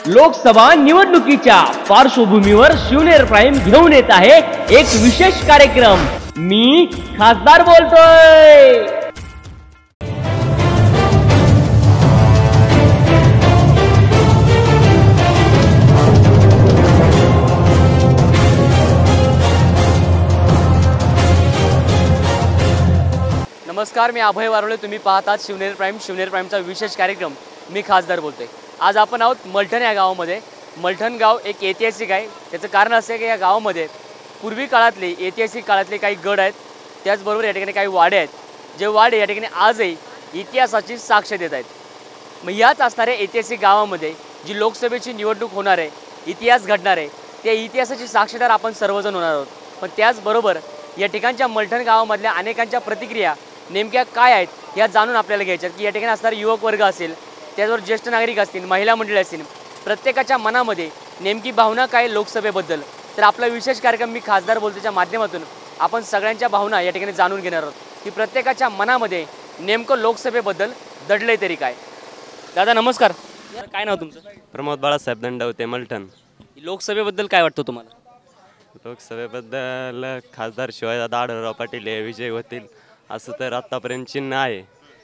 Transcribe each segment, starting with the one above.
लोकसभा निवडणुकीच्या पार्श्वभूमीवर शिवनेर प्राईम घेऊन येत आहे एक विशेष कार्यक्रम। मी खासदार बोलतोय। नमस्कार, मी अभय वारोळे। तुम्ही पाहतात शिवनेर प्राईम। शिवनेर प्राईमचा विशेष कार्यक्रम मी खासदार बोलतोय। आज आपण आहोत मलठण या गावामध्ये। मलठण गाव एक ऐतिहासिक आहे। त्याचं कारण असं आहे की या गावामध्ये पूर्वी काळातले ऐतिहासिक काळातले काही गड आहेत, त्याचबरोबर या ठिकाणी काही वाडे आहेत, जे वाडे या ठिकाणी आजही इतिहासाची साक्ष देत आहेत। मग याच असणाऱ्या ऐतिहासिक गावामध्ये जी लोकसभेची निवडणूक होणार आहे, इतिहास घडणार आहे, त्या इतिहासाची साक्षीदार आपण सर्वजण होणार आहोत। पण त्याचबरोबर या ठिकाणच्या मलठण गावामधल्या अनेकांच्या प्रतिक्रिया नेमक्या काय आहेत या जाणून आपल्याला घ्यायच्यात की या ठिकाणी असणारे युवक वर्ग असेल, त्याचबरोबर ज्येष्ठ नागरिक असतील, महिला मंडळी असतील, प्रत्येकाच्या मनामध्ये नेमकी भावना काय लोकसभेबद्दल। तर आपला विशेष कार्यक्रम मी खासदार बोलतोच्या माध्यमातून आपण सगळ्यांच्या भावना या ठिकाणी जाणून घेणार आहोत की प्रत्येकाच्या मनामध्ये नेमकं लोकसभेबद्दल दडलंय तरी काय। दादा नमस्कार, काय नाव तुमचं? प्रमोद बाळासाहेब दंडवते, मलठण। लोकसभेबद्दल काय वाटतं तुम्हाला? लोकसभेबद्दल खासदार शिवाजीदादा आढळराव पाटील हे विजय होतील असं तर आत्तापर्यंत चिन्ह आहे,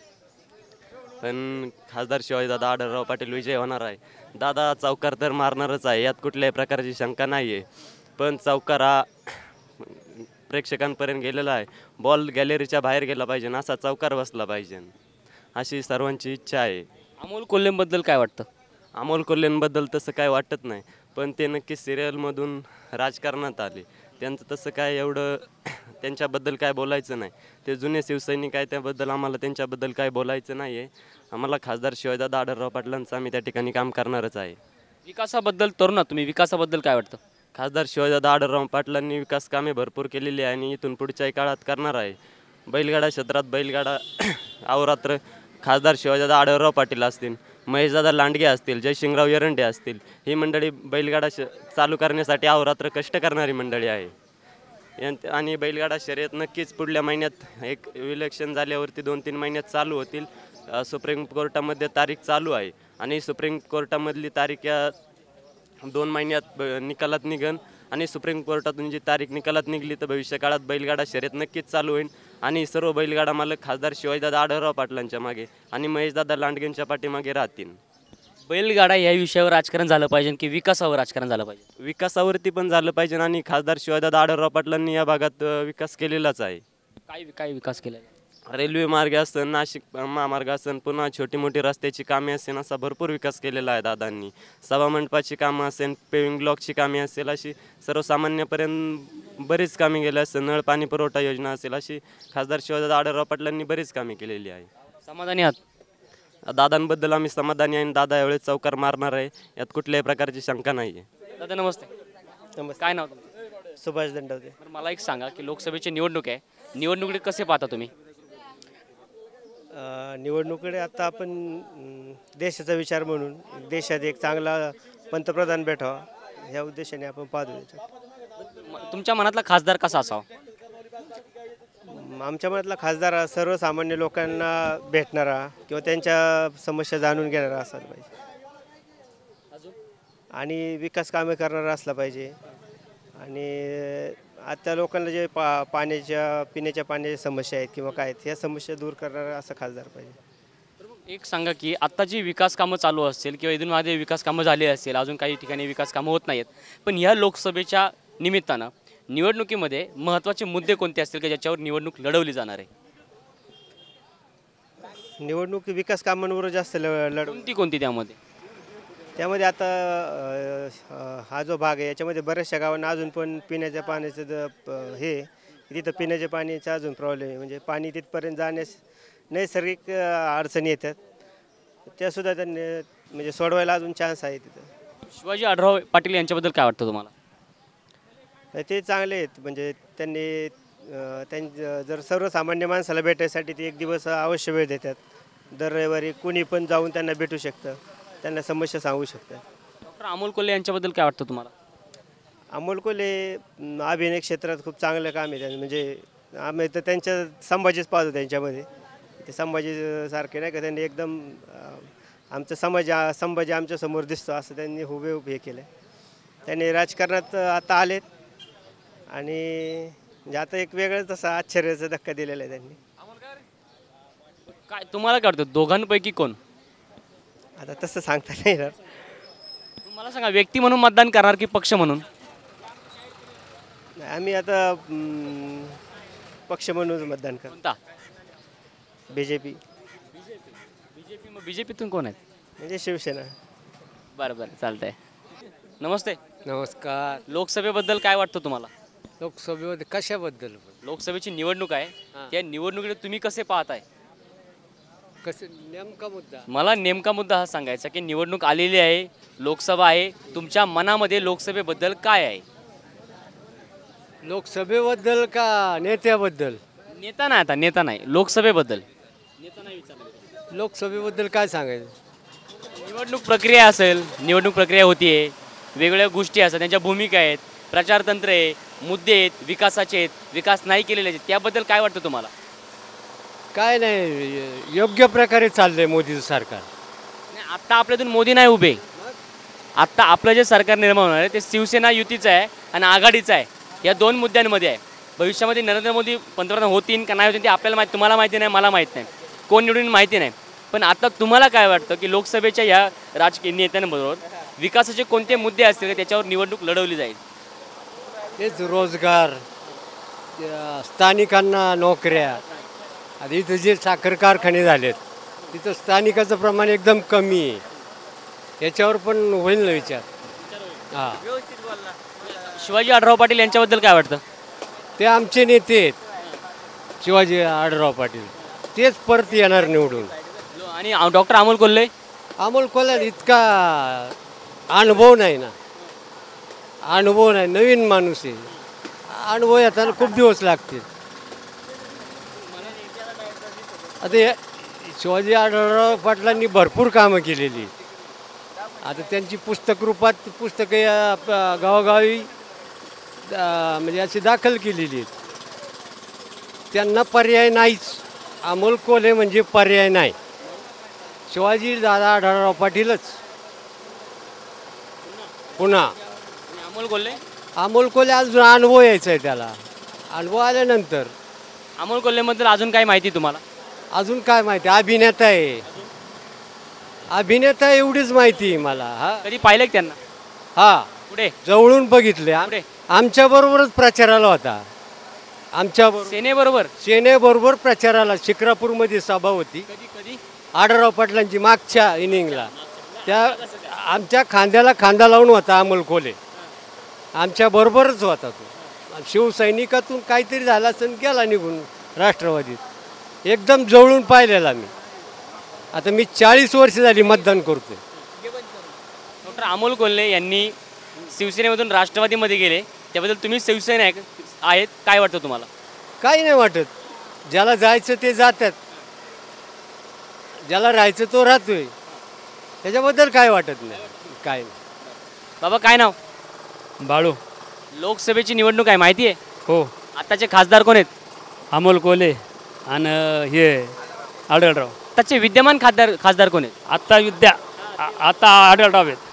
पण खासदार शिवाजीदादा आढळराव पाटील विजय होणार आहे। दादा चौकार तर मारणारच आहे, यात कुठल्याही प्रकारची शंका नाही आहे। पण चौकार हा प्रेक्षकांपर्यंत गेलेला आहे, बॉल गॅलरीच्या बाहेर गेला पाहिजे, असा चौकार बसला पाहिजे, अशी सर्वांची इच्छा आहे। अमोल कोल्हेंबद्दल काय वाटतं? अमोल कोल्हेंबद्दल तसं काय वाटत नाही, पण ते नक्की सिरियलमधून राजकारणात आले, त्यांचं तसं काय एवढं त्यांच्याबद्दल काय बोलायचं नाही। ते जुने शिवसैनिक आहे, त्याबद्दल आम्हाला त्यांच्याबद्दल काय बोलायचं नाही आहे। आम्हाला खासदार शिवाजीदादा आढळराव पाटलांचं आम्ही त्या ठिकाणी काम करणारच आहे। विकासाबद्दल तरुण तुम्ही, विकासाबद्दल काय वाटतं? खासदार शिवाजीदादा आढळराव पाटलांनी विकास कामे भरपूर केलेली आहे आणि इथून पुढच्याही काळात करणार आहे। बैलगाडा क्षेत्रात बैलगाडा अवरात्र खासदार शिवाजीदादा आढळराव पाटील असतील, महेशदादा लांडगे असतील, जयसिंगराव एरंडे असतील, ही मंडळी बैलगाडा चालू करण्यासाठी अवरात्र कष्ट करणारी मंडळी आहे। आणि बैलगाडा शर्यत नक्कीच पुढल्या महिन्यात एक इलेक्शन झाल्यावरती 2-3 महिन्यात चालू होतील। सुप्रीम कोर्टामध्ये तारीख चालू आहे आणि सुप्रीम कोर्टामधली तारीख या 2 महिन्यात निकालात निघन आणि सुप्रीम कोर्टातून जी तारीख निकालात निघली तर भविष्य काळात बैलगाडा शर्यत नक्कीच चालू होईल आणि सर्व बैलगाडा मालक खासदार शिवाजीदादा आढळराव पाटलांच्या मागे आणि महेशदादा लांडगेंच्या पाठीमागे राहतील। बैलगाडा या विषयावर राजकारण झालं पाहिजे की विकासावर राजकारण झालं पाहिजे? विकासावरती पण झालं पाहिजे आणि खासदार शिवाजीदादा आढळराव पाटलांनी या भागात विकास केलेलाच आहे। काय विकास केला? रेल्वे मार्ग असेल, नाशिक महामार्ग असेल, पुन्हा छोटी मोठी रस्त्याची कामे असेल, असा भरपूर विकास केलेला आहे दादांनी। सभामंडपाची कामं असेल, पेविंग ब्लॉकची कामे असेल, अशी सर्वसामान्यपर्यंत बरीच कामे केली असेल, नळ पाणी पुरवठा योजना असेल, अशी खासदार शिवाजीदादा आढळराव पाटलांनी बरीच कामे केलेली आहे। समाधानी आहात? दादांबद्दल आम्ही समाधानी आहे आणि दादा यावेळेस चौकार मारणार आहे, यात कुठल्याही प्रकारची शंका नाही आहे। दादा नमस्ते। नमस्ते। काय नाव तुमचं? सुभाष दंडवते। तर मला एक सांगा की लोकसभेची निवडणूक आहे, निवडणुकीकडे कसे पाहता तुम्ही? निवडणुकीकडे आता आपण देशाचा विचार म्हणून देशात एक चांगला पंतप्रधान भेटावा ह्या उद्देशाने आपण पाहतो। तुमच्या मनातला खासदार कसा असावा? आमच्या मनातला खासदार सर्वसामान्य लोकांना भेटणारा किंवा त्यांच्या समस्या जाणून घेणारा असायला पाहिजे आणि विकास कामे करणारा असला पाहिजे आणि आता लोकांना जे पिण्याच्या पाण्याच्या समस्या आहेत किंवा काय आहेत ह्या समस्या दूर करणारा असा खासदार पाहिजे। एक सांगा की आत्ता जी विकास कामं चालू असतील किंवा इथून मागे विकास कामं झाली असतील, अजून काही ठिकाणी विकास कामं होत नाहीत, पण ह्या लोकसभेच्या निमित्तानं निवडणुकीमध्ये महत्त्वाचे मुद्दे कोणते असतील की ज्याच्यावर निवडणूक लढवली जाणार आहे? निवडणूक विकास कामांवर जास्त कोणती त्यामध्ये आता हा जो भाग आहे याच्यामध्ये बऱ्याचशा गावांना अजून पण पिण्याच्या पाण्याचं तिथं पिण्याच्या पाण्याचा अजून प्रॉब्लेम आहे, म्हणजे पाणी तिथपर्यंत जाण्यास नैसर्गिक अडचणी येतात, त्यासुद्धा त्यांनी म्हणजे सोडवायला अजून चान्स आहे तिथं। शिवाजी आढळराव पाटील यांच्याबद्दल काय वाटतं तुम्हाला? ते चांगले आहेत, म्हणजे त्यांनी जर सर्वसामान्य माणसाला भेटायसाठी ते एक दिवस अवश्य वेळ देतात। दर रविवारी कोणी पण जाऊन त्यांना भेटू शकतं, त्यांना समस्या सांगू शकतात। डॉक्टर अमोल कोल्हे यांच्याबद्दल काय वाटतं तुम्हाला? अमोल कोल्हे अभिनय क्षेत्रात खूप चांगलं काम आहे त्यांनी, म्हणजे आम्ही तर त्यांच्या संभाजीच पाहतो त्यांच्यामध्ये, ते संभाजी सारखे नाही का, त्यांनी एकदम आमचा संभाजी आमच्यासमोर दिसतो असं त्यांनी हुबेहूब हे केलं. त्यांनी राजकारणात आता आलेत आणि म्हणजे आता एक वेगळंच असा आश्चर्याचा धक्का दिलेला आहे त्यांनी. काय तुम्हाला काय वाटतं दोघांपैकी कोण? आता तसं सांगता नाही येणार. मला सांगा, व्यक्ती म्हणून मतदान करणार की पक्ष म्हणून? आम्ही आता पक्ष म्हणून मतदान करतो. कोणता? BJP बीजेपीतून कोण आहेत? म्हणजे शिवसेना. बरं बरं, चालतंय. नमस्ते. नमस्कार. लोकसभेबद्दल काय वाटतं तुम्हाला? लोकसभेमध्ये कशाबद्दल? लोकसभेची निवडणूक आहे, त्या निवडणुकीला तुम्ही कसे पाहताय? कसं नेमका मुद्दा? मला नेमका मुद्दा हा सांगायचा की निवडणूक आलेली आहे, लोकसभा आहे, तुमच्या मनामध्ये लोकसभेबद्दल काय आहे? लोकसभेबद्दल का नेत्याबद्दल? नेता नाही, आता नेता नाही, लोकसभेबद्दल. लोकसभेबद्दल काय सांगायचं? निवडणूक प्रक्रिया असेल, निवडणूक प्रक्रिया होतीये, वेगवेगळ्या गोष्टी असतात, त्यांच्या भूमिका आहेत, प्रचारतंत्र आहे, मुद्दे आहेत, विकासाचे आहेत, विकास नाही केलेले आहेत, त्याबद्दल काय वाटतं तुम्हाला? काय नाही, योग्य प्रकारे चाललंय मोदीचं सरकार. नाही, आत्ता आपल्यातून मोदी नाही उभे. आत्ता आपलं जे सरकार निर्माण होणार आहे ते शिवसेना युतीचं आहे आणि आघाडीचं आहे. या दोन मुद्द्यांमध्ये आहे. भविष्यामध्ये नरेंद्र मोदी पंतप्रधान होतील का नाही होतील ते आपल्याला माहिती, तुम्हाला माहिती नाही, मला माहीत नाही, कोण निवडून माहिती नाही. पण आता तुम्हाला काय वाटतं की लोकसभेच्या या राजकीय नेत्यांबरोबर विकासाचे कोणते मुद्दे असतील का त्याच्यावर निवडणूक लढवली जाईल? तेच रोजगार, स्थानिकांना नोकऱ्या. आता इथं जे साखर कारखाने झालेत तिथं स्थानिकाचं प्रमाण एकदम कमी आहे. याच्यावर पण होईल ना विचार. हां, शिवाजी आढराव पाटील यांच्याबद्दल काय वाटतं? ते आमचे नेते आहेत, शिवाजी आढळराव पाटील. तेच परत येणार निवडून. आणि डॉक्टर अमोल कोल्हे? अमोल कोल्हे इतका अनुभव नाही ना, अनुभव नाही, नवीन माणूस आहे. अनुभव येताना खूप दिवस लागतील. आता शिवाजी आढळराव पाटलांनी भरपूर कामं केलेली. आता त्यांची पुस्तक रूपात पुस्तके गावोगावी म्हणजे अशी दाखल केलेली आहेत. त्यांना पर्याय नाहीच. अमोल कोल्हे म्हणजे पर्याय नाही. शिवाजी दादा आढळराव पाटीलच पुन्हा. अमोल कोल्हे अजून अनुभव यायचा आहे त्याला. अनुभव आल्यानंतर. अमोल कोल्हेबद्दल अजून काय माहिती तुम्हाला? अजून काय माहिती? अभिनेता आहे. अभिनेता एवढीच माहिती आहे मला. हा, कधी पाहिलं का त्यांना? हा, पुढे जवळून बघितले. पुढे आमच्याबरोबरच प्रचाराला होता. आमच्याबरोबर सेनेबरोबर? सेनेबरोबर प्रचाराला. शिक्रापूरमध्ये सभा होती कधी कधी आढळराव पाटलांची मागच्या इनिंगला. त्या आमच्या खांद्याला खांदा लावून होता अमोल कोल्हे. आमच्याबरोबरच होता तो. शिवसैनिकातून काहीतरी झाला असेल, गेला निघून राष्ट्रवादीत. एकदम जवळून पाहिलेला मी. आता मी 40 वर्ष झाली मतदान करतोय. डॉक्टर अमोल कोल्हे यांनी शिवसेनेमधून राष्ट्रवादीमध्ये गेले, त्याबद्दल तुम्ही शिवसेना आहेत, काय वाटतं तुम्हाला? काही नाही वाटत. ज्याला जायचं ते जातात, ज्याला राहायचं तो राहतोय. त्याच्याबद्दल काय वाटत नाही. काय नाही. बाबा काय नाव? बाळू. लोकसभेची निवडणूक आहे, माहिती आहे? हो. आताचे खासदार कोण आहेत? अमोल कोल्हे आणि हे आढळराव. आताचे विद्यमान खासदार कोण आहेत? आता आढळराव आहेत.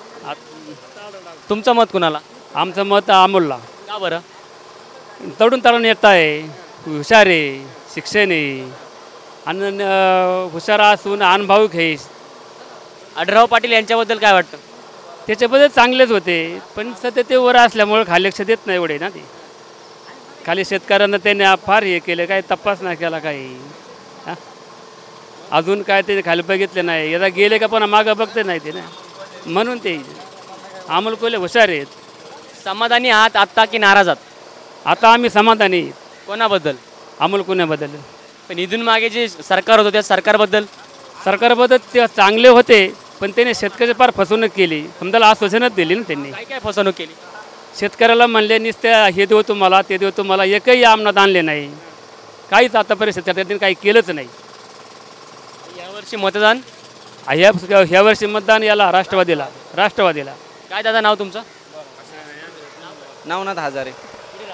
तुमचं मत कुणाला? आमचं मत अमोलला. का बरं? तरुण येत आहे, हुशार आहे, शिक्षण आहे आणि हुशार असून अनुभव आहे. आढळराव पाटील यांच्याबद्दल काय वाटतं? त्याच्याबद्दल चांगलेच होते, पण सध्या ते वर असल्यामुळे खाली लक्ष देत नाही एवढे ना. ते खाली शेतकऱ्यांना त्यांनी फार हे केलं, काही तपास नाही केला काही. हां, अजून काय ते खाली बघितले नाही. एकदा गेले का पण मागं बघते नाही ते ना. म्हणून ते अमोल कोल्हे हुशार आहेत. समाधानी आहात आत्ता की नाराज आहात? आता आम्ही समाधानी. कोणाबद्दल? अमोल कोल्हेबद्दल. पण इथून मागे जे सरकार होतं त्या सरकारबद्दल ते चांगले होते, पण त्याने शेतकऱ्याची फार फसवणूक केली. समजा आश्वासनच दिली ना त्यांनी. काय फसवणूक केली? शेतकऱ्याला म्हणले नुसत्या हे देऊ तुम्हाला, ते देऊ तुम्हाला, एकही अंमलात आणले नाही. काहीच आतापर्यंत शेतकऱ्यांनी काही केलंच नाही. यावर्षी मतदान? ह्या वर्षी मतदान याला राष्ट्रवादीला. काय दादा नाव तुमचं? नवनाथ हजारे,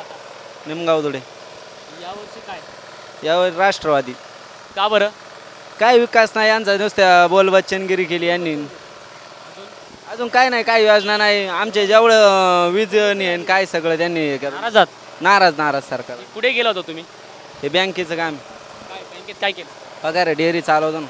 निमगाव धुळे. यावर्षी काय? यावर राष्ट्रवादी. का बरं? काय विकास नाही यांचा, नुसत्या बोलबच्चनगिरी केली यांनी. अजून काय नाही, काय योजना नाही. आमचे जेवढं वीज नाही काय सगळं त्यांनी हे केलं. नाराजात नाराज सरकार. कुठे गेला होता तुम्ही? हे बँकेचं काम, काय बँकेत काय केलं? पगार डेअरी चालवतो ना.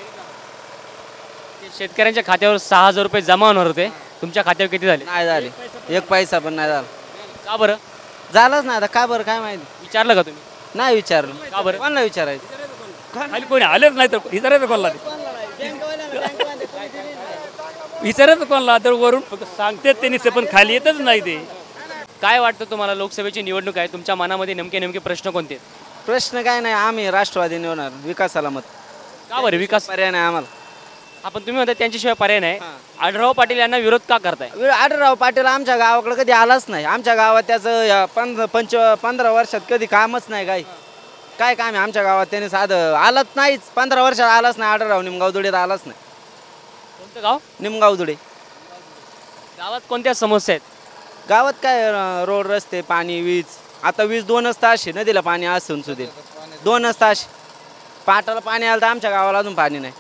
ते शेतकऱ्यांच्या खात्यावर 6,000 रुपये जमा होणार होते, तुमच्या खात्यावर किती झाले? नाही झाले, एक पैसा पण नाही झाला. का बरं? झालंच नाही. आता का बरं काय माहिती, विचारलं का तुम्ही? नाही विचारलं. का बरं? कोणाला विचारायचं? खाली कोणी आलेच नाही तर विचारायचं कोणाला विचारायचं कोणाला तर वरून फक्त सांगतेच ते निसे पण खाली येतच नाही ते. काय वाटतं तुम्हाला, लोकसभेची निवडणूक आहे, तुमच्या मनामध्ये नेमके प्रश्न कोणते आहेत? प्रश्न काय नाही, आम्ही राष्ट्रवादी निवडणार, विकासाला मत. का बरं? विकास पर्याय नाही आम्हाला. आपण तुम्ही म्हणता त्यांच्याशिवाय पर्याय नाही. आढळराव पाटील यांना विरोध का करताय? आढळराव पाटील आमच्या गावाकडे कधी आलाच नाही. आमच्या गावात त्याचं 15 वर्षात कधी कामच नाही. काय काम आहे आमच्या गावात? त्याने साधं आलंच नाहीच, 15 वर्षात आलाच नाही. आढळराव निमगावदुडीत आलाच नाही. कोणतं गाव? निमगावदुडे. गावात कोणत्या समस्या आहेत? गावात काय रोड, रस्ते, पाणी, वीज. आता वीज 2च तास आहे, नदीला पाणी असून सुद्धा 2च तास. पाटाला पाणी आलं तर आमच्या गावाला अजून पाणी नाही.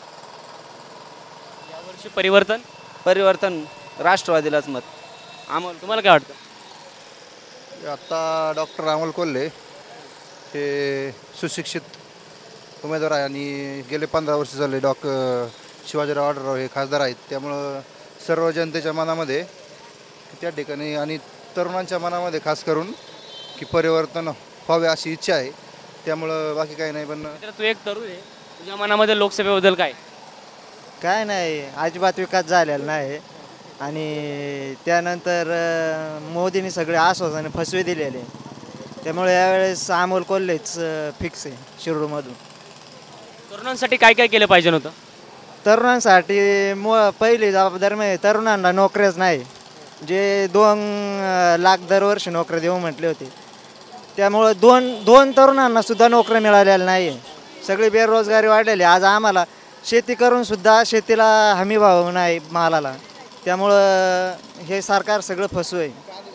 यावर्षी परिवर्तन राष्ट्रवादीलाच मत. आम्हाला. तुम्हाला काय वाटतं? आता डॉक्टर अमोल कोल्हे हे सुशिक्षित उमेदवार आहे आणि गेले 15 वर्ष झाले शिवाजीराव आढळराव हे खासदार आहेत. त्यामुळं सर्व जनतेच्या मनामध्ये त्या ठिकाणी आणि तरुणांच्या मनामध्ये खास करून की परिवर्तन व्हावे अशी इच्छा आहे. त्यामुळं बाकी काही नाही. पण मित्र, तू एक तरुण आहे, तुझ्या मनामध्ये लोकसभेबद्दल काय नाही, अजिबात विकास झालेला नाही. आणि त्यानंतर मोदींनी सगळे आश्वासने फसवे दिलेले, त्यामुळे यावेळेस अमोल कोल्हेच फिक्स आहे शिरूरमधून. तरुणांसाठी काय काय केलं पाहिजे होतं? तरुणांसाठी पहिली जबाबदारी म्हणजे तरुणांना नोकऱ्याच नाही. जे 2 लाख दरवर्षी नोकऱ्या देऊ म्हटले होते, त्यामुळं दोन तरुणांना सुद्धा नोकऱ्या मिळालेल्या नाही आहे. सगळी बेरोजगारी वाढलेली. आज आम्हाला शेती करून सुद्धा शेतीला हमी भाव नाही मालाला, त्यामुळं हे सरकार सगळं फसू आहे.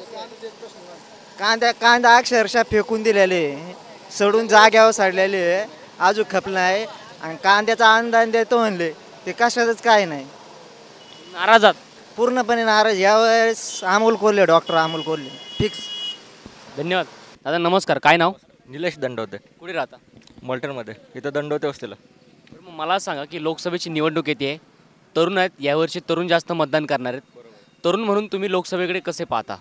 कांदा अक्षरशः फेकून दिलेले, सडून जाग्यावर सडलेले, अजून खपलं नाही. आणि कांद्याचा अनुदान देतो म्हणले, ते कशातच काय नाही. नाराजात? पूर्णपणे नाराज. यावेळेस डॉक्टर अमोल कोल्हे फिक्स. धन्यवाद. दादा नमस्कार, काय नाव? निलेश दंडवते, कुठे राहता? मल्टनमध्ये. इथं दंडवते वस्तीला. मग मला सांगा की लोकसभेची निवडणूक येते, तरुण आहेत, यावर्षी तरुण जास्त मतदान करणार आहेत. तरुण म्हणून तुम्ही लोकसभेकडे कसे पाहता?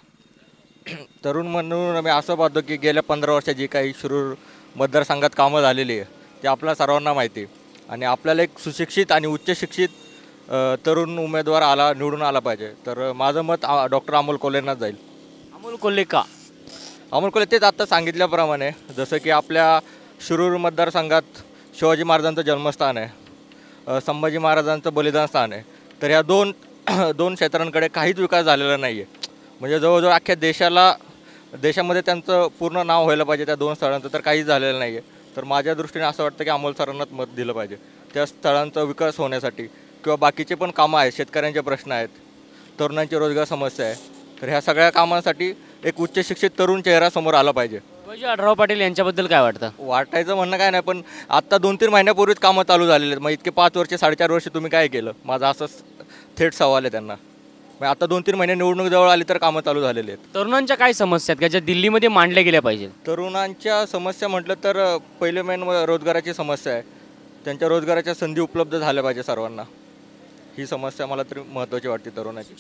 तरुण म्हणून आम्ही असं पाहतो की गेल्या 15 वर्षात जी काही शिरूर मतदारसंघात कामं झालेली आहे ते आपल्या सर्वांना माहिती आहे. आणि आपल्याला एक सुशिक्षित आणि उच्च शिक्षित तरुण उमेदवार निवडून आला पाहिजे. तर माझं मत डॉक्टर अमोल कोल्हेंनाच जाईल. अमोल कोल्हे का? अमोल कोल्हे तेच आत्ता सांगितल्याप्रमाणे, जसं की आपल्या शिरूर मतदारसंघात शिवाजी महाराजांचं जन्मस्थान आहे, संभाजी महाराजांचं बलिदान स्थान आहे. तर ह्या दोन क्षेत्रांकडे काहीच विकास झालेला नाही आहे. म्हणजे जवळजवळ अख्ख्या देशामध्ये त्यांचं पूर्ण नाव व्हायला पाहिजे त्या 2 स्थळांचं, तर काहीच झालेलं नाही आहे. तर माझ्या दृष्टीने असं वाटतं की अमोल सरांनाच मत दिलं पाहिजे त्या स्थळांचा विकास होण्यासाठी. किंवा बाकीचे पण कामं आहेत, शेतकऱ्यांचे प्रश्न आहेत, तरुणांची रोजगार समस्या आहे. तर ह्या सगळ्या कामांसाठी एक उच्च शिक्षित तरुण चेहरा समोर आला पाहिजे. शिवाजी आढळराव पाटील यांच्याबद्दल काय वाटतं? वाटायचं म्हणणं काय नाही, पण आत्ता 2-3 महिन्यापूर्वीच कामं चालू झालेली आहेत. मग इतके 5 वर्ष 4.5 वर्ष तुम्ही काय केलं? माझा असंच थेट सवाल आहे त्यांना. मग आता 2-3 महिने निवडणूक जवळ आली तर कामं चालू झालेली आहेत. तरुणांच्या काय समस्या आहेत का ज्या दिल्लीमध्ये मांडल्या गेल्या पाहिजे? तरुणांच्या समस्या म्हटलं तर पहिले मेन रोजगाराची समस्या आहे. त्यांच्या रोजगाराच्या संधी उपलब्ध झाल्या पाहिजे सर्वांना. ही समस्या मला तरी महत्त्वाची वाटते तरुणाची.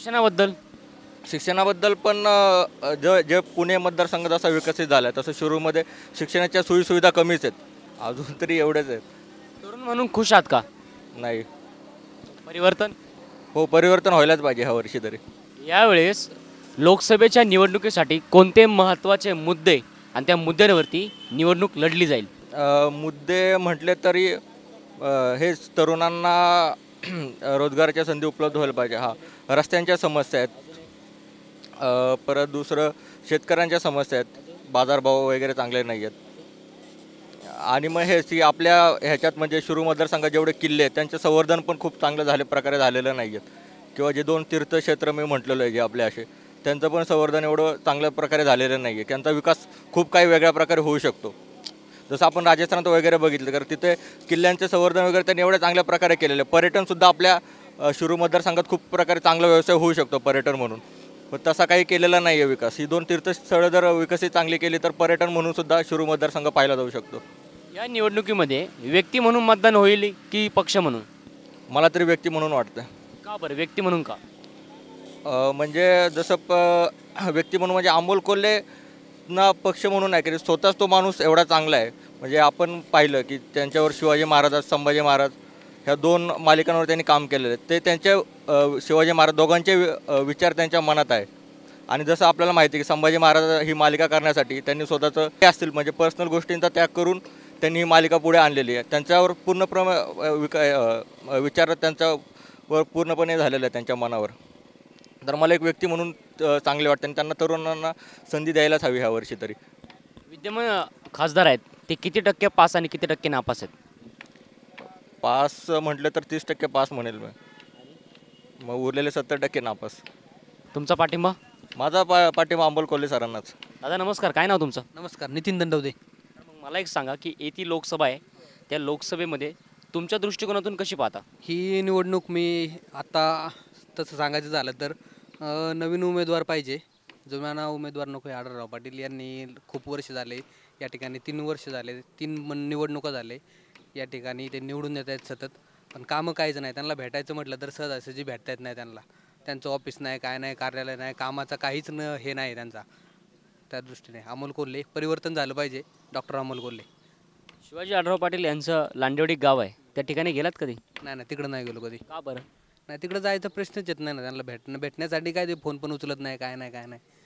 शिक्षणाबद्दल पण जे पुणे मतदारसंघ जसा विकसित झाला आहे तसं शिरूरमध्ये शिक्षणाच्या सोयीसुविधा कमीच आहेत. अजून तरी एवढेच आहेत. तरुण म्हणून खुश आहात का? नाही. परिवर्तन? हो, परिवर्तन व्हायलाच पाहिजे ह्या वर्षी तरी. यावेळेस लोकसभेच्या निवडणुकीसाठी कोणते महत्त्वाचे मुद्दे आणि त्या मुद्द्यांवरती निवडणूक लढली जाईल? मुद्दे म्हटले तरी हेच तरुणांना रोजगाराच्या संधी उपलब्ध व्हायला पाहिजे. रस्त्यांच्या समस्या आहेत. परत दुसरं शेतकऱ्यांच्या समस्या आहेत, बाजारभाव वगैरे चांगले नाही आहेत. आणि मग हेच की आपल्या ह्याच्यात म्हणजे शिरूर मतदारसंघात जेवढे किल्ले आहेत त्यांचं संवर्धन पण खूप चांगलं प्रकारे झालेलं नाही आहेत. किंवा जे 2 तीर्थक्षेत्र मी म्हटलेलं आहे जे आपले असे, त्यांचं पण संवर्धन एवढं चांगल्या प्रकारे झालेलं नाही आहे. त्यांचा विकास खूप काही वेगळ्या प्रकारे होऊ शकतो. जसं आपण राजस्थानात वगैरे बघितलं तर तिथे किल्ल्यांचे संवर्धन वगैरे त्यांनी एवढ्या चांगल्या प्रकारे केलेलं आहे. पर्यटनसुद्धा आपल्या शिरूर मतदारसंघात खूप प्रकारे चांगला व्यवसाय होऊ शकतो पर्यटन म्हणून, पण तसा काही केलेला नाही आहे विकास. ही 2 तीर्थस्थळं जर विकसित चांगली केली तर पर्यटन म्हणून सुद्धा शिरूर मतदारसंघ पाहिला जाऊ शकतो. या निवडणुकीमध्ये व्यक्ती म्हणून मतदान होईल की पक्ष म्हणून? मला तरी व्यक्ती म्हणून वाटतं. का बरं व्यक्ती म्हणून का? म्हणजे जसं व्यक्ती म्हणून म्हणजे अमोल कोल्हे ना पक्ष म्हणून नाही की स्वतःच तो माणूस एवढा चांगला आहे. म्हणजे आपण पाहिलं की त्यांच्यावर शिवाजी महाराज संभाजी महाराज ह्या 2 मालिकांवर त्यांनी काम केलेलं आहे. ते त्यांच्या शिवाजी महाराज दोघांचे विचार त्यांच्या मनात आहे. आणि जसं आपल्याला माहिती आहे की संभाजी महाराज ही मालिका करण्यासाठी त्यांनी स्वतःचं ते असतील म्हणजे पर्सनल गोष्टींचा त्याग करून त्यांनी ही मालिका पुढे आणलेली आहे. त्यांच्यावर विचार त्यांच्यावर पूर्णपणे झालेलं आहे त्यांच्या मनावर. तर मला एक व्यक्ती म्हणून चांगले वाटते आणि त्यांना तरुणांना संधी द्यायलाच हवी ह्या वर्षी तरी. विद्यमान खासदार आहेत ते किती टक्के पास आणि किती टक्के नापास आहेत? पास म्हटलं तर 30% पास म्हणेल मी, मग उरलेले 70% नापास. तुमचा पाठिंबा? माझा पाठिंबा अमोल कोल्हे सरांनाच. दादा नमस्कार, काय नाव तुमचं? नमस्कार, नितीन दंडवदे. मग मला एक सांगा की येती लोकसभा आहे, त्या लोकसभेमध्ये तुमच्या दृष्टिकोनातून कशी पाहता? ही निवडणूक मी आता तसं सांगायचं झालं तर नवीन उमेदवार पाहिजे. जुना उमेदवार नको आहे. आढळराव पाटील यांनी खूप वर्ष झाले या ठिकाणी, 3 वर्ष झाले, 3 निवडणुका झाले या ठिकाणी. ते निवडून येत आहेत सतत, पण कामं काहीच नाही. त्यांना भेटायचं म्हटलं तर सहजासहजी भेटता येत नाही त्यांना. त्यांचं ऑफिस नाही, काय नाही, कार्यालय नाही, कामाचा काहीच हे नाही त्यांचा. त्या दृष्टीने अमोल कोल्हे परिवर्तन झालं पाहिजे. डॉक्टर अमोल कोल्हे. शिवाजी आढळराव पाटील यांचं लांडेवाडी गाव आहे, त्या ठिकाणी गेलात कधी? नाही, तिकडं नाही गेलो कधी. का बरं? नाही, तिकडं जायचा प्रश्नच येत नाही ना. त्यांना भेटण्यासाठी काय ते फोन पण उचलत नाही, काय नाही.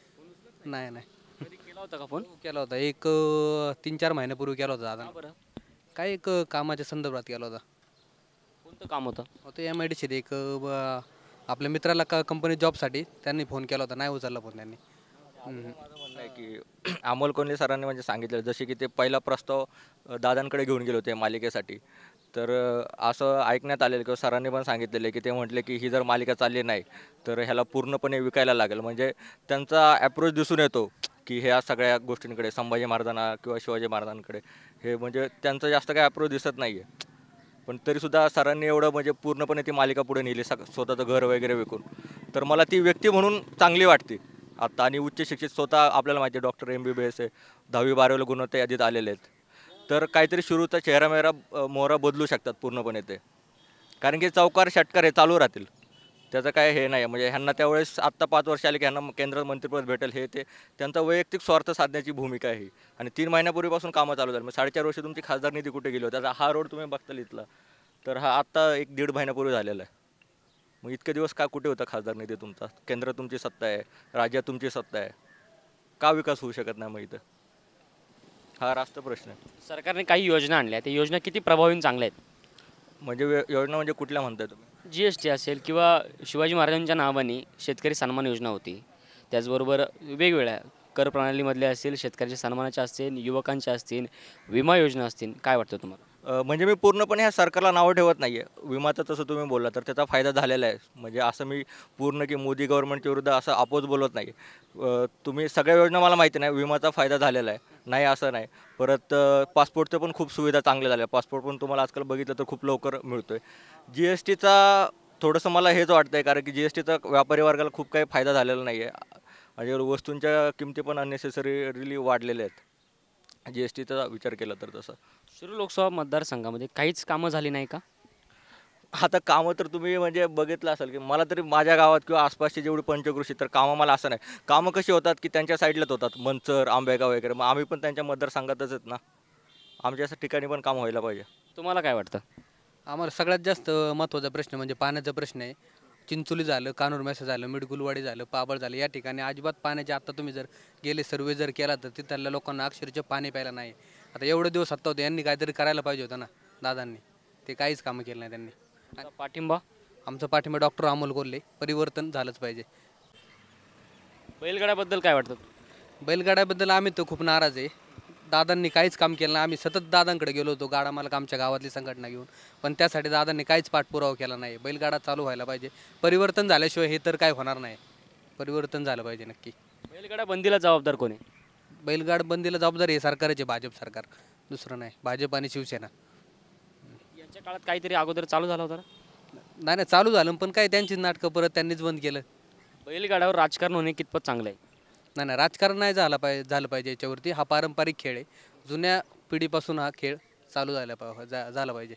नाही. कधी केला होता का फोन? केला होता एक 3-4 महिन्यापूर्वी केला होता दादा. बरं. काय एक कामाच्या संदर्भात केला होता. कोणतं काम होतं? होतं MIDC एक आपल्या मित्राला कंपनी जॉबसाठी त्यांनी फोन केला होता, नाही उचलला फोन त्यांनी. माझं म्हणणं आहे की अमोल कोल्हे सरांनी म्हणजे सांगितलं जसे की ते पहिला प्रस्ताव दादांकडे घेऊन गेले होते मालिकेसाठी. तर असं ऐकण्यात आलेलं किंवा सरांनी पण सांगितलेलं की ते म्हटले की ही जर मालिका चालली नाही तर ह्याला पूर्णपणे विकायला लागेल. म्हणजे त्यांचा ॲप्रोच दिसून येतो की ह्या सगळ्या गोष्टींकडे संभाजी महाराजांना किंवा शिवाजी महाराजांकडे हे म्हणजे त्यांचं जास्त काही ॲप्रोच दिसत नाही आहे. पण तरीसुद्धा सरांनी एवढं म्हणजे पूर्णपणे ती मालिका पुढे नेली स्वतःचं घर वगैरे विकून. तर मला ती व्यक्ती म्हणून चांगली वाटते आत्ता. आणि उच्च शिक्षित स्वतः आपल्याला माहिती आहे डॉक्टर MBBS आहे, 10वी-12वीला गुणवत्ता यादीत आलेले आहेत. तर काहीतरी शिरूरचा चेहरा मोहरा बदलू शकतात पूर्णपणे ते. कारण की चौकार षटकार हे चालू राहतील, त्याचं काय हे नाही. म्हणजे ह्यांना त्यावेळेस आत्ता 5 वर्ष आले की ह्यांना केंद्रात मंत्रिपद भेटेल हे ते त्यांचा वैयक्तिक स्वार्थ साधण्याची भूमिका आहे. आणि 3 महिन्यापूर्वीपासून कामं चालू झाली. मग 4.5 वर्ष तुमची खासदार निधी कुठे गेली होती? आता हा रोड तुम्ही बघताल इथला, तर हा आत्ता 1-1.5 महिन्यापूर्वी झालेला आहे. मग इतके दिवस का कुठे होता खासदार निधी तुमचा? केंद्रात तुमची सत्ता आहे, राज्यात तुमची सत्ता आहे, का विकास होऊ शकत नाही? मग इथं हा रास्त प्रश्न आहे. सरकारने काही योजना आणल्या, त्या योजना किती प्रभावी आणि चांगल्या आहेत? म्हणजे योजना म्हणजे कुठल्या म्हणताय तुम्ही? GST असेल किंवा शिवाजी महाराजांच्या नावाने शेतकरी सन्मान योजना होती, त्याचबरोबर वेगवेगळ्या कर प्रणालीमधल्या असतील, शेतकऱ्याच्या सन्मानाच्या असतील, युवकांच्या असतील, विमा योजना असतील. काय वाटतं तुम्हाला? म्हणजे मी पूर्णपणे ह्या सरकारला नावं ठेवत नाही आहे. विमाचं तसं तुम्ही बोलला तर त्याचा फायदा झालेला आहे. म्हणजे असं मी पूर्ण की मोदी गव्हर्नमेंटच्या विरुद्ध असं अपोज बोलत नाही. तुम्ही सगळ्या योजना मला माहिती नाही, विमाचा फायदा झालेला आहे, नाही असं नाही. परत पासपोर्टचं पण खूप सुविधा चांगल्या झाल्या. पासपोर्ट पण तुम्हाला आजकाल बघितलं तर खूप लवकर मिळतो आहे. GSTचा थोडंसं मला हेच वाटतं आहे, कारण की GSTचा व्यापारी वर्गाला खूप काही फायदा झालेला नाही आहे. म्हणजे वस्तूंच्या किमती पण अननेसेसरीली वाढलेल्या आहेत GSTचा विचार केला तर. तसं शिरूर लोकसभा मतदारसंघामध्ये काहीच कामं झाली नाही का? आता कामं तर तुम्ही म्हणजे बघितलं असेल की मला तरी माझ्या गावात किंवा आसपासची जेवढी पंचकृषी तर कामं मला असं नाही. कामं कशी होतात की त्यांच्या साईडलाच होतात, मंचर, आंबेगाव वगैरे. मग आम्ही पण त्यांच्या मतदारसंघातच आहेत ना, आमच्या ठिकाणी पण कामं व्हायला पाहिजे. तुम्हाला काय वाटतं? आम्हाला सगळ्यात जास्त महत्त्वाचा प्रश्न म्हणजे पाण्याचा प्रश्न आहे. चिंचोली झालं, कानूर मेसा झालं, मिडगुलवाडी झालं, पाबळ झालं, या ठिकाणी अजिबात पाण्याचे आता तुम्ही जर गेले सर्वे जर केला तर तिथल्या लोकांना अक्षरशः पाणी प्यायला नाही. आता एवढे दिवस सत्ता होते, यांनी काहीतरी करायला पाहिजे होतं ना दादांनी, ते काहीच कामं केलं नाही त्यांनी. पाठिंबा? आमचा पाठिंबा डॉक्टर अमोल कोल्हे. परिवर्तन झालंच पाहिजे. बैलगाड्याबद्दल काय वाटतं? बैलगाड्याबद्दल आम्ही तर खूप नाराज आहे. दादांनी काहीच काम केलं नाही. आम्ही सतत दादांकडे गेलो होतो गाडा मालक आमच्या गावातली संघटना घेऊन, पण त्यासाठी दादांनी काहीच पाठपुरावा केला नाही. बैलगाडा चालू व्हायला पाहिजे. परिवर्तन झाल्याशिवाय हे तर काय होणार नाही. परिवर्तन झालं पाहिजे नक्की. बैलगाडा बंदीला जबाबदार कोण आहे? बैलगाड बंदीला जबाबदार हे सरकारचे, भाजप सरकार. दुसरं नाही. भाजप आणि शिवसेना. यांच्या काळात काहीतरी अगोदर चालू झाला होता ना? नाही चालू झालं, पण काय त्यांचीच नाटकं परत त्यांनीच बंद केलं. बैलगाड्यावर राजकारण होणे कितपत चांगलं आहे? नाही राजकारण नाही झालं पाहिजे याच्यावरती. हा पारंपरिक खेळ आहे. जुन्या पिढीपासून हा खेळ चालू झाला पाहिजे.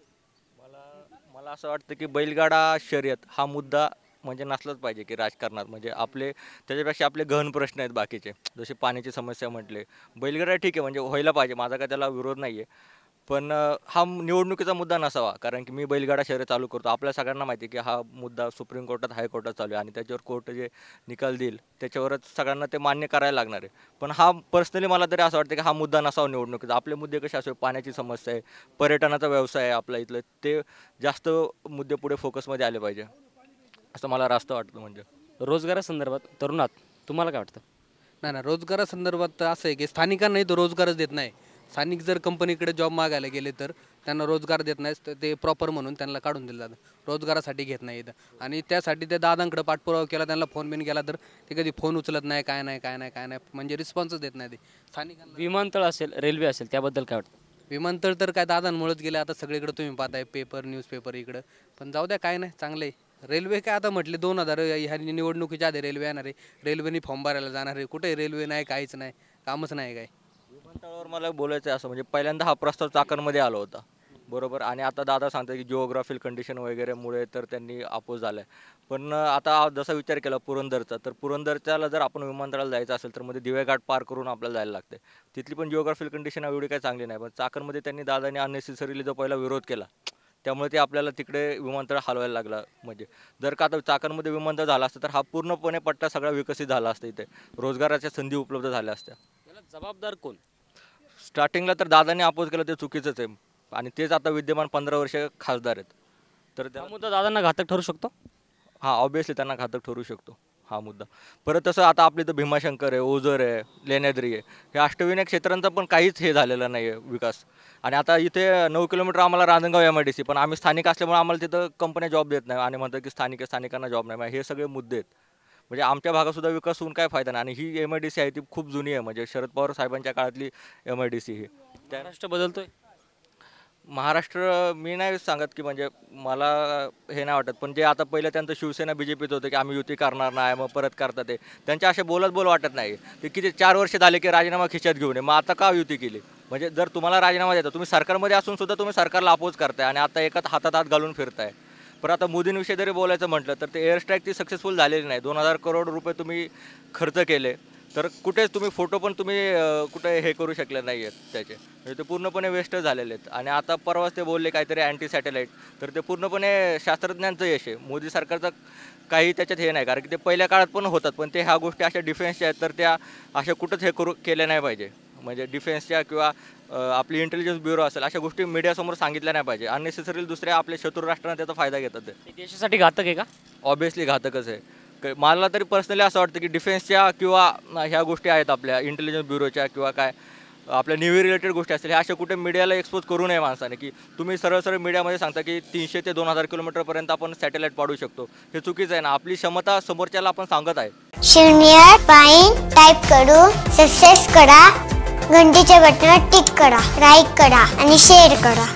मला असं वाटतं की बैलगाडा शर्यत हा मुद्दा म्हणजे नसलाच पाहिजे की राजकारणात. म्हणजे त्याच्यापेक्षा आपले गहन प्रश्न आहेत बाकीचे, जसे पाण्याची समस्या म्हटले. बैलगाडा ठीक आहे, म्हणजे व्हायला पाहिजे, माझा काय त्याला विरोध नाही आहे, पण हा निवडणुकीचा मुद्दा नसावा. कारण की मी बैलगाडा शर्यत चालू करतो, आपल्या सगळ्यांना माहिती आहे की हा मुद्दा सुप्रीम कोर्टात हायकोर्टात चालू आहे आणि त्याच्यावर कोर्ट जे निकाल देईल त्याच्यावरच सगळ्यांना ते मान्य करायला लागणार आहे. पण हा पर्सनली मला तरी असं वाटतं की हा मुद्दा नसावा निवडणुकीचा. आपले मुद्दे कसे असावे, पाण्याची समस्या आहे, पर्यटनाचा व्यवसाय आहे आपल्या इथलं, ते जास्त मुद्दे पुढे फोकसमध्ये आले पाहिजे असं मला रास्त वाटतं. म्हणजे रोजगारासंदर्भात तरुणात तुम्हाला काय वाटतं? नाही रोजगारासंदर्भात असं आहे की स्थानिकांनाही तो रोजगारच देत नाही. स्थानिक जर कंपनीकडे जॉब मागायला गेले तर त्यांना रोजगार देत नाही, तर ते प्रॉपर म्हणून त्यांना काढून दिलं जातं, रोजगारासाठी घेत नाही इथं. आणि त्यासाठी ते दादांकडे पाठपुरावा केला, त्यांना फोन बिन केला तर ते कधी फोन उचलत नाही, काय नाही म्हणजे रिस्पॉन्सच देत नाही ते स्थानिकांना. विमानतळ असेल, रेल्वे असेल, त्याबद्दल काय वाटतं? विमानतळ तर काय दादांमुळेच गेले, आता सगळीकडे तुम्ही पाहताय पेपर न्यूजपेपर इकडं. पण जाऊ द्या, काय नाही, चांगलं आहे. रेल्वे काय आता म्हटले 2000 ह्या निवडणुकीच्या आधी रेल्वे येणार आहे, रेल्वेनी फॉर्म भरायला जाणार आहे, कुठे रेल्वे नाही, काहीच नाही, कामच नाही काय. विमानतळावर मला बोलायचं आहे असं, म्हणजे पहिल्यांदा हा प्रस्ताव चाकणमध्ये आला होता बरोबर, आणि आता दादा सांगतात की जिओग्राफिकल कंडिशन वगैरेमुळे तर त्यांनी अपोज झाला आहे. पण आता जसा विचार केला पुरंदरचा, तर पुरंदरच्याला जर आपण विमानतळाला जायचं असेल तर मध्ये दिवेघाट पार करून आपल्याला जायला लागते. तिथली पण जिओग्राफिकल कंडिशन एवढी काही चांगली नाही, पण चाकणमध्ये त्यांनी दादाने अननेसेसरीली जो पहिला विरोध केला त्यामुळे ते आपल्याला तिकडे विमानतळ हलवायला लागला. म्हणजे जर का आता चाकणमध्ये विमानतळ झाला असतं तर हा पूर्णपणे पट्टा सगळा विकसित झाला असता, इथे रोजगाराच्या संधी उपलब्ध झाल्या असत्या. याला जबाबदार कोण? स्टार्टिंगला तर दादाने अपोज केलं ते चुकीचंच आहे, आणि तेच आता विद्यमान 15 वर्ष खासदार आहेत. तर हा मुद्दा दादांना घातक ठरू शकतो. हां, ऑब्विसली त्यांना घातक ठरू शकतो हा मुद्दा. परत तसं आता आपली तर भीमाशंकर आहे, ओझर आहे, लेण्याद्री आहे, हे अष्टविनायक क्षेत्रांचा पण काहीच हे झालेलं नाही आहे विकास. आणि आता इथे 9 किलोमीटर आम्हाला रांजणगाव MIDC, पण आम्ही स्थानिक असल्यामुळे आम्हाला तिथं कंपन्या जॉब देत नाही आणि म्हणतात की स्थानिकांना जॉब नाही. हे सगळे मुद्दे आहेत. म्हणजे आमच्या भागातसुद्धा विकास होऊन काय फायदा नाही. आणि ही MIDC आहे ती खूप जुनी आहे, म्हणजे शरद पवार साहेबांच्या काळातली MIDC ही. महाराष्ट्र बदलतोय. महाराष्ट्र मी नाही सांगत की म्हणजे मला हे नाही वाटत, पण जे आता पहिलं त्यांचं शिवसेना BJPचं होतं की आम्ही युती करणार नाही, मग परत करतात ते, त्यांच्या असे बोल वाटत नाही. ते किती 4 वर्ष झाले की राजीनामा खिशात घेऊन मग आता का युती केली? म्हणजे जर तुम्हाला राजीनामा देता, तुम्ही सरकारमध्ये असून सुद्धा तुम्ही सरकारला अपोज करताय आणि आता एकाच हातात हात घालून फिरताय. पण आता मोदींविषयी जरी बोलायचं म्हटलं तर ते एअर स्ट्राईक ती सक्सेसफुल झालेली नाही. 2000 करोड रुपये तुम्ही खर्च केले, तर कुठेच तुम्ही फोटो पण तुम्ही कुठे हे करू शकले नाही आहेत त्याचे, म्हणजे ते पूर्णपणे वेस्ट झालेले आहेत. आणि आता परवाच ते बोलले काहीतरी अँटी सॅटेलाईट, तर ते पूर्णपणे शास्त्रज्ञांचं यश आहे. मोदी सरकारचं काही त्याच्यात हे नाही, कारण की ते पहिल्या काळात पण होतात, पण ते ह्या गोष्टी अशा डिफेन्सच्या आहेत तर त्या अशा कुठंच हे केल्या नाही पाहिजे. म्हणजे डिफेन्सच्या किंवा आपली इंटेलिजन्स ब्युरो असेल अशा गोष्टी मीडियासमोर सांगितल्या नाही पाहिजे. अननेसेसरी दुसऱ्या आपल्या शत्रू राष्ट्रांना त्याचा फायदा घेतात. ते देशासाठी घातक आहे का? ऑब्व्हियसली घातकच आहे. मला तरी पर्सनली असं वाटतं की डिफेन्सच्या किंवा ह्या गोष्टी आहेत आपल्या इंटेलिजन्स ब्युरोच्या किंवा काय आपल्या नेव्ही रिलेटेड गोष्टी असतील, ह्या अशा कुठे मीडियाला एक्सपोज करू नये माणसाने, की तुम्ही सरळ मीडियामध्ये सांगता की 300 ते 2000 किलोमीटरपर्यंत आपण सॅटेलाईट पाडू शकतो. हे चुकीचं आहे ना. आपली क्षमता समोरच्याला आपण सांगत आहे. शून्य प्राईम टाईप करून सबस्क्राईब करा, घंटीच्या बटनावर टिक करा, लाईक करा आणि शेअर करा.